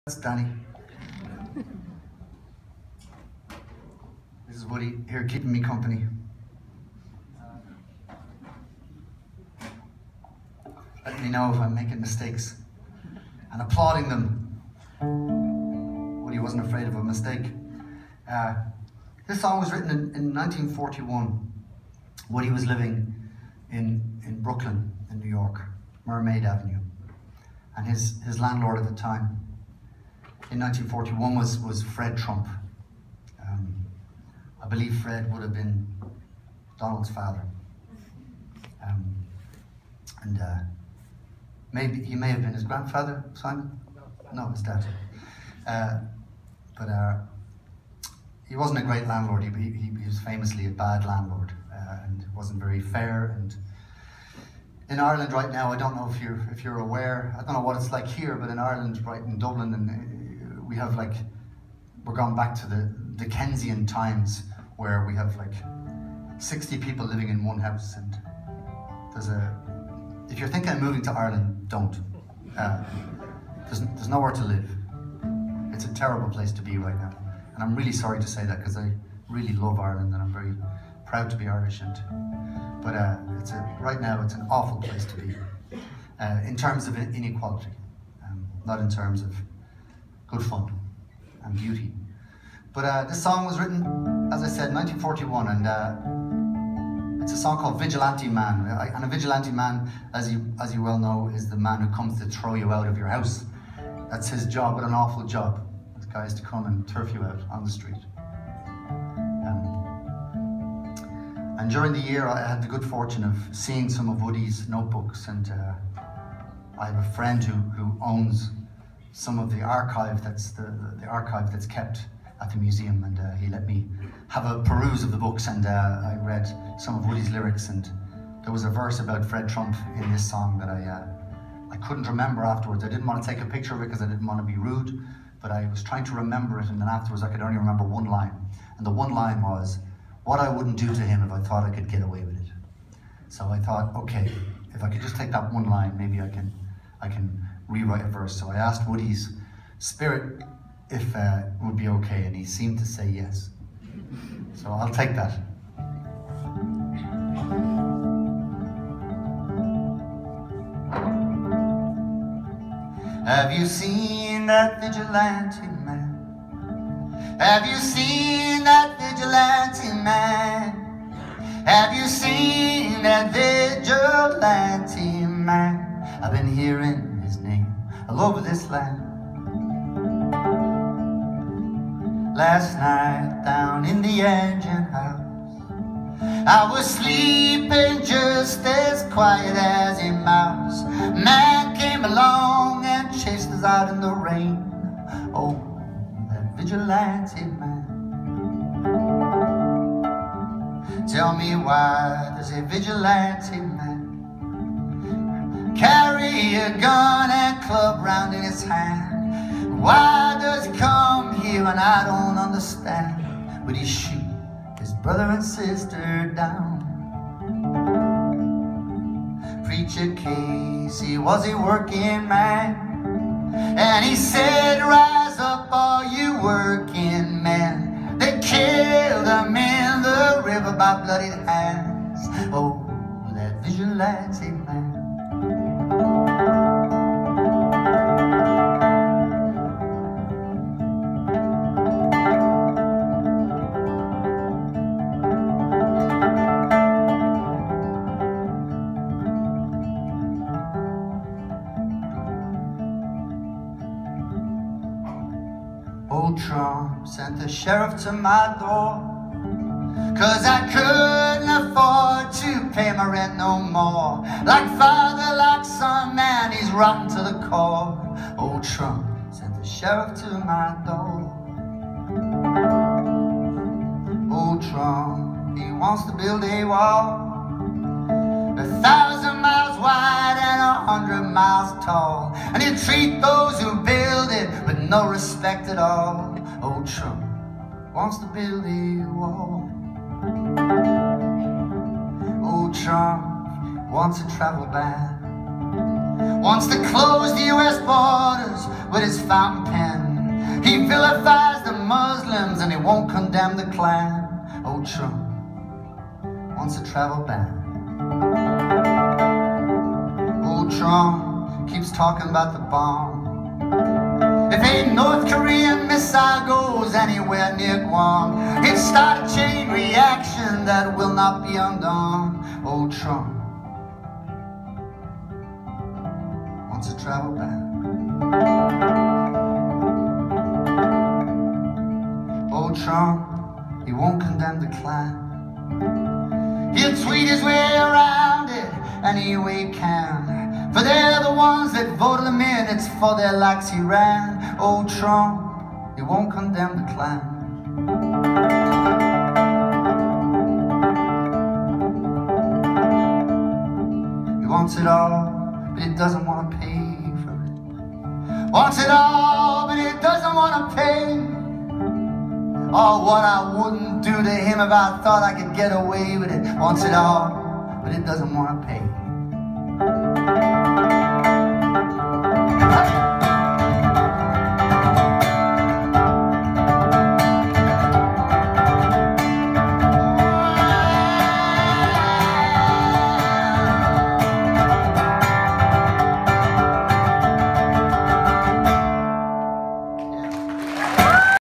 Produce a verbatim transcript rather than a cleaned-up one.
That's Danny. This is Woody here keeping me company. Letting me know if I'm making mistakes and applauding them. Woody wasn't afraid of a mistake. Uh, this song was written in, in nineteen forty-one. Woody was living in, in Brooklyn, in New York, Mermaid Avenue. And his, his landlord at the time, in nineteen forty-one, was, was Fred Trump. Um, I believe Fred would have been Donald's father. Um, and uh, maybe he may have been his grandfather, Simon? No, his dad. Uh, but uh, he wasn't a great landlord. He, he, he was famously a bad landlord uh, and wasn't very fair. And in Ireland right now, I don't know if you're if you're aware. I don't know what it's like here, but in Ireland, right in Dublin, and we have like, we're going back to the Dickensian times where we have like sixty people living in one house. And there's a, if you're thinking of moving to Ireland, don't. Uh, there's, there's nowhere to live. It's a terrible place to be right now. And I'm really sorry to say that because I really love Ireland and I'm very proud to be Irish. And, but uh, it's a, right now it's an awful place to be uh, in terms of inequality, um, not in terms of good fun and beauty. But uh, this song was written, as I said, nineteen forty-one, and uh, it's a song called Vigilante Man. And a vigilante man, as you, as you well know, is the man who comes to throw you out of your house. That's his job, but an awful job. This guy is to come and turf you out on the street. Um, and during the year, I had the good fortune of seeing some of Woody's notebooks, and uh, I have a friend who, who owns some of the archive that's the, the, the archive that's kept at the museum, and uh, he let me have a peruse of the books, and uh, I read some of Woody's lyrics, and there was a verse about Fred Trump in this song that I uh, I couldn't remember afterwards. I didn't want to take a picture of it because I didn't want to be rude, but I was trying to remember it, and then afterwards I could only remember one line, and the one line was, what I wouldn't do to him if I thought I could get away with it. So I thought, okay, if I could just take that one line, maybe I can I can rewrite a verse. So I asked Woody's spirit if uh, it would be okay, and he seemed to say yes. So I'll take that. Have you seen that vigilante man? Have you seen that vigilante man? Have you seen that vigilante man? I've been hearing his name all over this land. Last night down in the engine house, I was sleeping just as quiet as a mouse. Man came along and chased us out in the rain. Oh, that vigilante man. Tell me, why does a vigilante man carry a gun and club round in his hand? Why does he come here and I don't understand? Would he shoot his brother and sister down? Preacher Casey was a working man, and he said, rise up all you working men. They killed him in the river by bloodied hands. Oh, that vigilante man. Old Trump sent the sheriff to my door, cause I couldn't afford to pay my rent no more. Like father, like son, man, he's rotten to the core. Old Trump sent the sheriff to my door. Old Trump, he wants to build a wall a thousand miles wide and a hundred miles tall, and he'll treat those who build it with no respect at all. Old Trump wants to build a wall. Old Trump wants a travel ban, wants to close the U S borders with his fountain pen. He vilifies the Muslims and he won't condemn the Klan. Oh, Trump wants a travel ban. Oh, Trump keeps talking about the bomb. If a North Korean missile goes anywhere near Guam, it starts a chain reaction that will not be undone. Oh, Trump wants a travel ban. Oh, Trump, he won't condemn the Klan. He'll tweet his way around it any way he can. For they're the ones that voted him in, it's for their likes he ran. Oh, Trump, he won't condemn the Klan. He wants it all, but he doesn't want to pay for it. Wants it all, but he doesn't want to pay. Oh, what I wouldn't do to him if I thought I could get away with it. Wants it all, but it doesn't want to pay.